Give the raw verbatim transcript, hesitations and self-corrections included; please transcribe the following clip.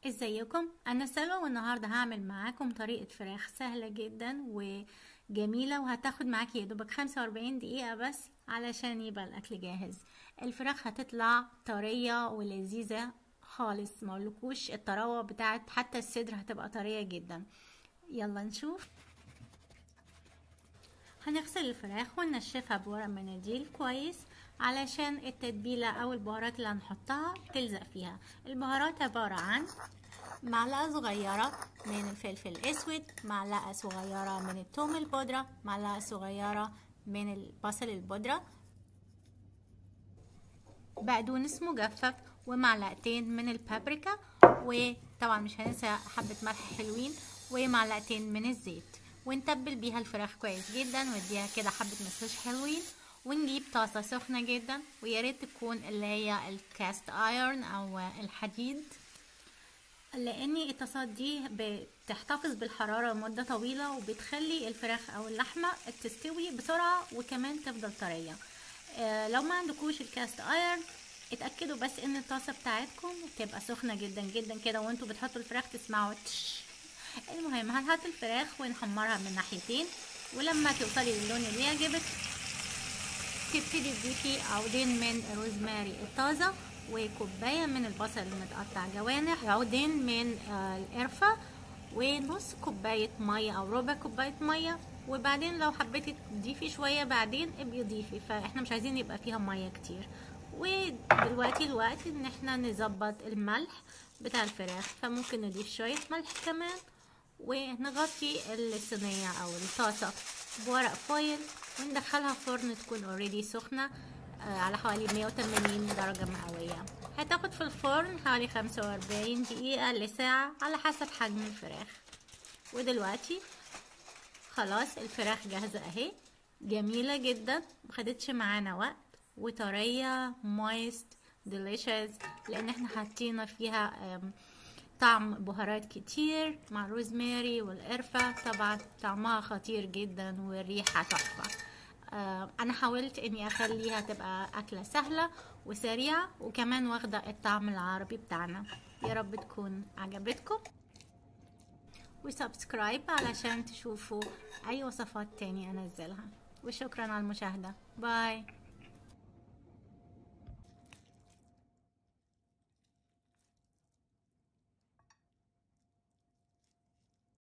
ازيكم؟ انا سلوى، والنهارده هعمل معاكم طريقه فراخ سهله جدا وجميله، وهتاخد معاكي يا دوبك خمسة وأربعين دقيقه بس علشان يبقى الاكل جاهز. الفراخ هتطلع طريه ولذيذه خالص، ما اقولكوش الطراوه بتاعت حتى الصدر هتبقى طريه جدا. يلا نشوف. هنغسل الفراخ وننشفها بورق مناديل كويس علشان التتبيله او البهارات اللي هنحطها تلزق فيها. البهارات عباره عن معلقة صغيرة من الفلفل الأسود، معلقة صغيرة من الثوم البودرة، معلقة صغيرة من البصل البودرة، بقدونس مجفف، ومعلقتين من البابريكا، وطبعا مش هننسى حبة ملح حلوين، ومعلقتين من الزيت. ونتبل بيها الفراخ كويس جدا ونديها كده حبة مساج حلوين. ونجيب طاسة سخنة جدا، وياريت تكون اللي هي الكاست ايرون او الحديد، لان الطاسات دي بتحتفظ بالحرارة مدة طويلة وبتخلي الفراخ او اللحمة تستوي بسرعة وكمان تفضل طرية. آه لو ما عندكوش الكاست ايرون، اتأكدوا بس ان الطاسة بتاعتكم تبقى سخنة جدا جدا كده، وانتوا بتحطوا الفراخ تسمعوا تش. المهم هنحط الفراخ ونحمرها من ناحيتين، ولما توصلي للون اللي يعجبك تبتدي تضيفي عودين من الروزماري الطازة، وكوباية من البصل المتقطع جوانح، عودين من آه القرفة، ونص كوباية مية او ربع كوباية مية. وبعدين لو حبيتي تضيفي شوية بعدين ابقي ضيفي، فاحنا مش عايزين يبقى فيها مية كتير. ودلوقتي الوقت ان احنا نظبط الملح بتاع الفراخ، فممكن نضيف شوية ملح كمان، ونغطي الصينية او الطاسة بورق فويل وندخلها فرن تكون اوريدي سخنة على حوالي مية وتمانين درجة مئوية. هتاخد في الفرن حوالي خمسة وأربعين دقيقة لساعة على حسب حجم الفراخ. ودلوقتي خلاص الفراخ جاهزة اهي، جميلة جدا، مخدتش معانا وقت، وطرية مويست ديليشيس، لان احنا حاطين فيها طعم بهارات كتير مع الروزماري والقرفة. طبعا طعمها خطير جدا والريحة تحفة. آه انا حاولت اني اخليها تبقى اكلة سهلة وسريعة، وكمان واخدة الطعم العربي بتاعنا. يا رب تكون عجبتكم، وسبسكرايب علشان تشوفوا اي وصفات تاني انزلها. وشكرا على المشاهدة. باي.